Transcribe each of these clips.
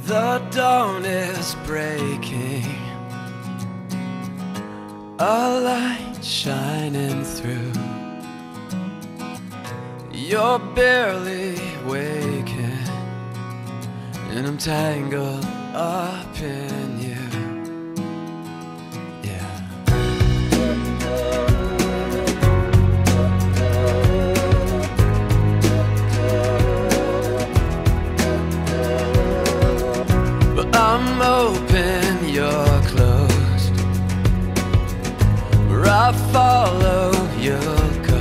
The dawn is breaking, a light shining through. You're barely waking, and I'm tangled up in you. I'm open, you're closed. Where I follow, you'll go.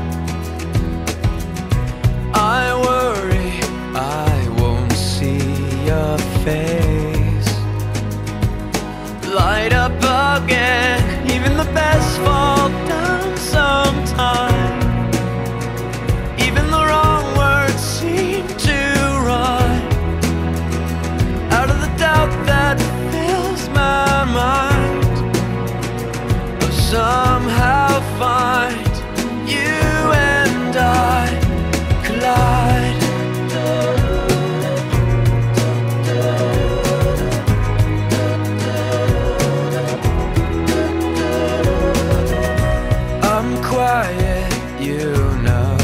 I worry I won't see your face. Light up again, even the best fall down sometime. Even the wrong words seem to rhyme. Out of the doubt that fills my mind, I'll somehow find you and I collide. I'm quiet, you know.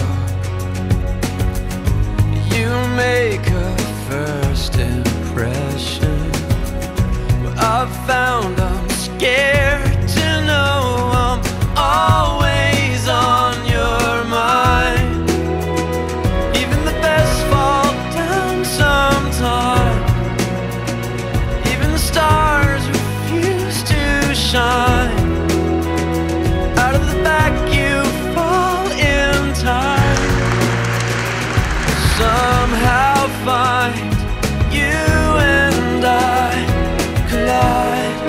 You make a first impression. I've found I'm scared to know I'm always on your mind. Even the best fall down sometime. Even the stars refuse to shine. Out of the back you fall in time. Somehow find you and I collide.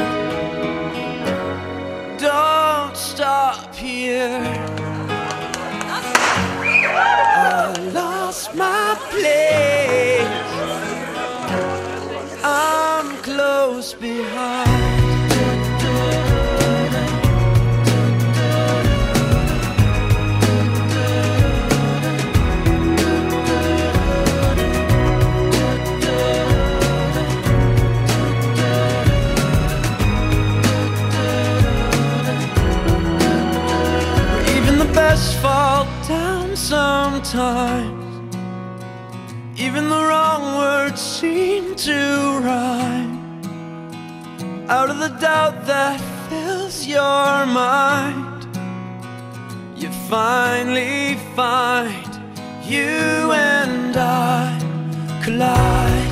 Don't stop here. I lost my place. I'm close behind. Fall down sometimes. Even the wrong words seem to rhyme. Out of the doubt that fills your mind, you finally find you and I collide.